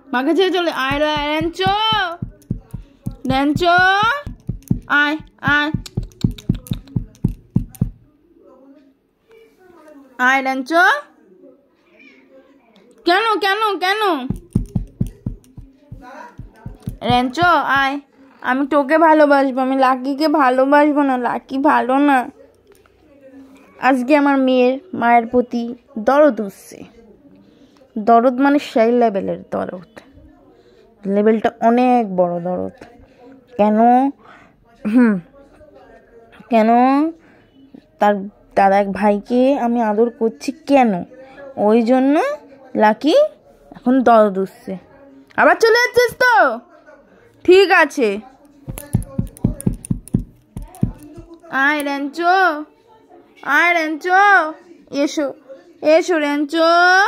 মাকে ছেড়ে চলে আয় রেঞ্চো রেঞ্চো আয় আয় আয় রেঞ্চো কেন কেন কেন রেঞ্চো আয় আমি তোকে ভালোবাসবো আমি লাকিকে ভালোবাসবো না লাকি ভালো না আজকে আমার মায়ের প্রতি দরদ উঠছে দরদ মানে সেই লেভেলের দরদ লেভেলটা অনেক বড় দরদ কেন কেন তার এক ভাইকে আমি আদর করছি কেন ওই জন্য লাকি এখন দরদ উঠছে আবার চলে যাচ্ছিস তো ঠিক আছে আয় রেঞ্চো এসো এসো রেঞ্চো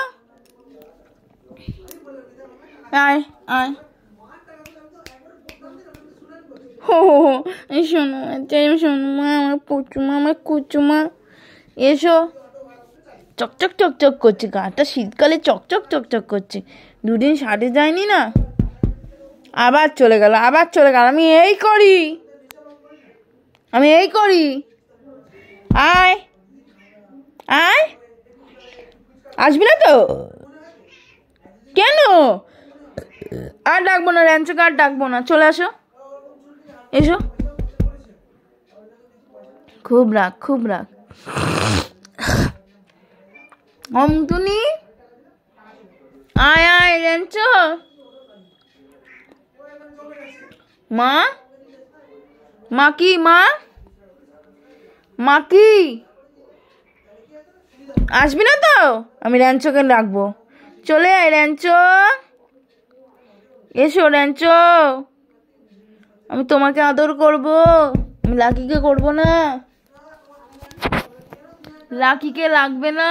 আয় আয় হো শোনো মা আমার কুচুমা এসো চকচক চকচক করছে গাটা শীতকালে চকচক চকচক করছে দুদিন সাথে যায়নি না আবার চলে গেল আমি এই করি আয় আয় আসবি না তো কেন আর ডাকবো না রেঞ্চোকে আর ডাকবো না চলে আসো এসো খুব রাগ অমটুনি আয় আয় রেঞ্চো মা কি আসবি না তো আমি রেঞ্চোকে রাখবো চলে আয় রেঞ্চো এসো রেঞ্চো আমি তোমাকে আদর করব আমি লাকিকে করব না লাকিকে লাগবে না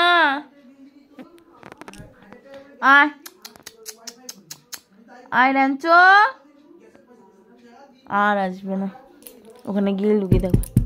আয় রেঞ্চো আর আসবে না ওখানে গিয়ে লুকিয়ে থাকবে